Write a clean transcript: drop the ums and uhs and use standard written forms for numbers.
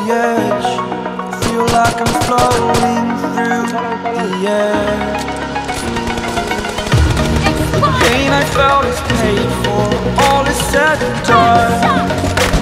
edge. Feel like I'm floating through the air. The pain I felt is paid for, all is said and done.